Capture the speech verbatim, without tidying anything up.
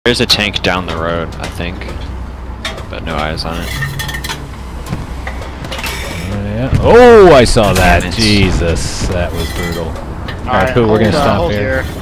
There's a tank down the road, I think, but no eyes on it. Yeah. Oh, I saw that. Jesus, that was brutal. All right, cool. We're gonna stop here.